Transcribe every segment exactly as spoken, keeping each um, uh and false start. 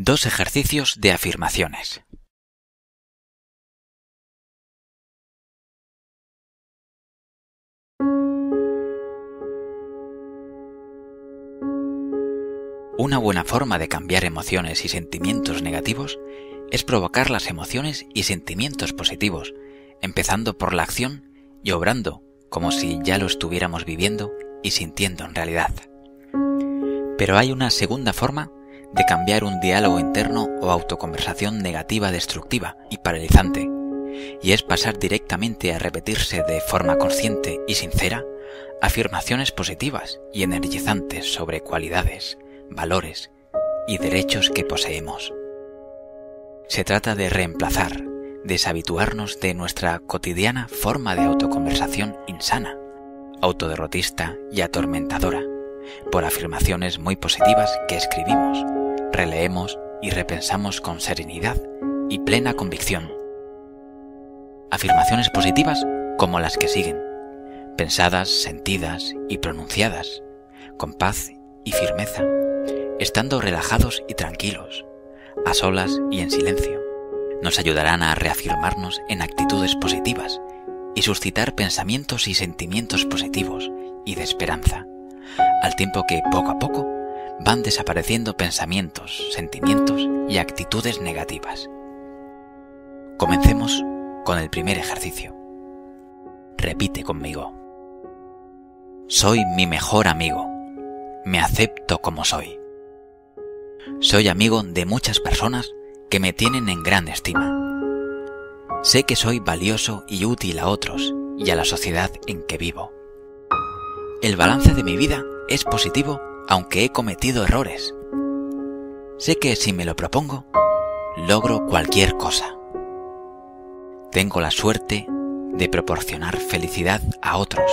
Dos ejercicios de afirmaciones. Una buena forma de cambiar emociones y sentimientos negativos es provocar las emociones y sentimientos positivos, empezando por la acción y obrando como si ya lo estuviéramos viviendo y sintiendo en realidad. Pero hay una segunda forma de cambiar un diálogo interno o autoconversación negativa destructiva y paralizante, y es pasar directamente a repetirse de forma consciente y sincera afirmaciones positivas y energizantes sobre cualidades, valores y derechos que poseemos. Se trata de reemplazar, deshabituarnos de nuestra cotidiana forma de autoconversación insana, autoderrotista y atormentadora, por afirmaciones muy positivas que escribimos, releemos y repensamos con serenidad y plena convicción. Afirmaciones positivas como las que siguen, pensadas, sentidas y pronunciadas, con paz y firmeza, estando relajados y tranquilos, a solas y en silencio, nos ayudarán a reafirmarnos en actitudes positivas y suscitar pensamientos y sentimientos positivos y de esperanza, al tiempo que poco a poco van desapareciendo pensamientos, sentimientos y actitudes negativas. Comencemos con el primer ejercicio. Repite conmigo. Soy mi mejor amigo. Me acepto como soy. Soy amigo de muchas personas que me tienen en gran estima. Sé que soy valioso y útil a otros y a la sociedad en que vivo. El balance de mi vida es positivo aunque he cometido errores. Sé que si me lo propongo, logro cualquier cosa. Tengo la suerte de proporcionar felicidad a otros.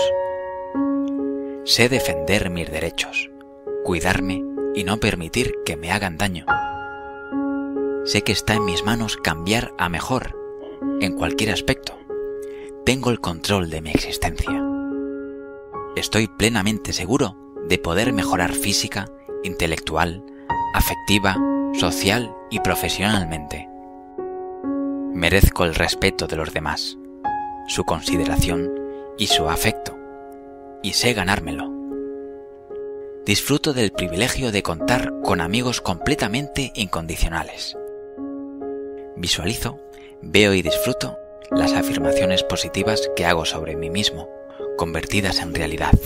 Sé defender mis derechos, cuidarme y no permitir que me hagan daño. Sé que está en mis manos cambiar a mejor, en cualquier aspecto. Tengo el control de mi existencia. Estoy plenamente seguro de poder mejorar física, intelectual, afectiva, social y profesionalmente. Merezco el respeto de los demás, su consideración y su afecto, y sé ganármelo. Disfruto del privilegio de contar con amigos completamente incondicionales. Visualizo, veo y disfruto las afirmaciones positivas que hago sobre mí mismo, convertidas en realidad.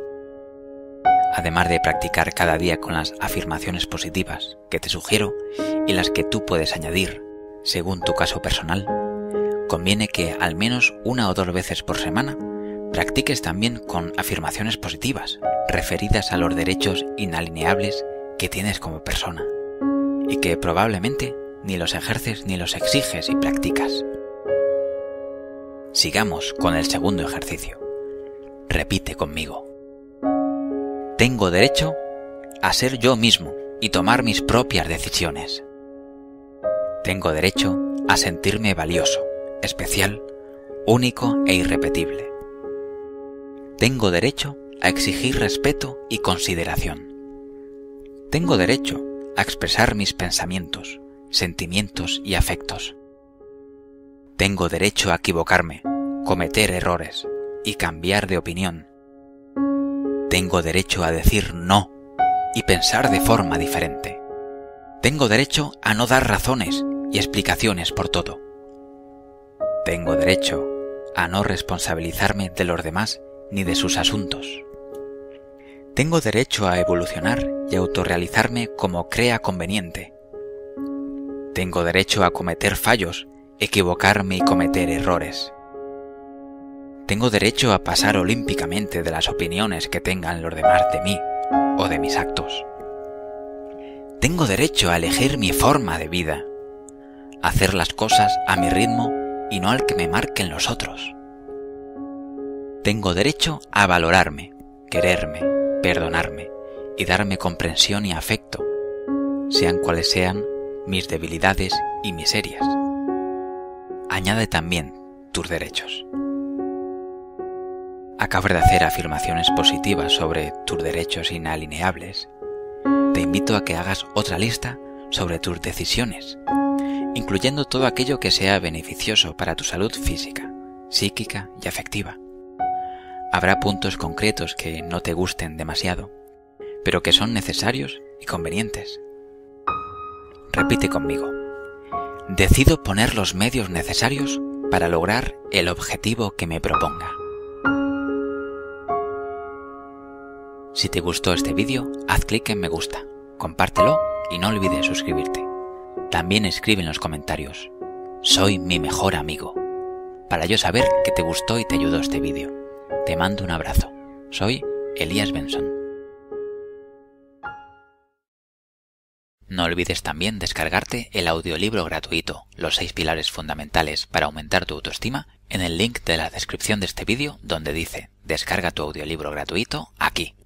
Además de practicar cada día con las afirmaciones positivas que te sugiero y las que tú puedes añadir según tu caso personal, conviene que al menos una o dos veces por semana practiques también con afirmaciones positivas referidas a los derechos inalineables que tienes como persona y que probablemente ni los ejerces ni los exiges y practicas. Sigamos con el segundo ejercicio. Repite conmigo. Tengo derecho a ser yo mismo y tomar mis propias decisiones. Tengo derecho a sentirme valioso, especial, único e irrepetible. Tengo derecho a exigir respeto y consideración. Tengo derecho a expresar mis pensamientos, sentimientos y afectos. Tengo derecho a equivocarme, cometer errores y cambiar de opinión. Tengo derecho a decir no y pensar de forma diferente. Tengo derecho a no dar razones y explicaciones por todo. Tengo derecho a no responsabilizarme de los demás ni de sus asuntos. Tengo derecho a evolucionar y autorrealizarme como crea conveniente. Tengo derecho a cometer fallos, equivocarme y cometer errores. Tengo derecho a pasar olímpicamente de las opiniones que tengan los demás de mí o de mis actos. Tengo derecho a elegir mi forma de vida, a hacer las cosas a mi ritmo y no al que me marquen los otros. Tengo derecho a valorarme, quererme, perdonarme y darme comprensión y afecto, sean cuales sean mis debilidades y miserias. Añade también tus derechos. Acabas de hacer afirmaciones positivas sobre tus derechos inalineables. Te invito a que hagas otra lista sobre tus decisiones, incluyendo todo aquello que sea beneficioso para tu salud física, psíquica y afectiva. Habrá puntos concretos que no te gusten demasiado, pero que son necesarios y convenientes. Repite conmigo. Decido poner los medios necesarios para lograr el objetivo que me proponga. Si te gustó este vídeo, haz clic en me gusta, compártelo y no olvides suscribirte. También escribe en los comentarios, soy mi mejor amigo, para yo saber que te gustó y te ayudó este vídeo. Te mando un abrazo. Soy Elías Benson. No olvides también descargarte el audiolibro gratuito Los seis pilares fundamentales para aumentar tu autoestima en el link de la descripción de este vídeo donde dice descarga tu audiolibro gratuito aquí.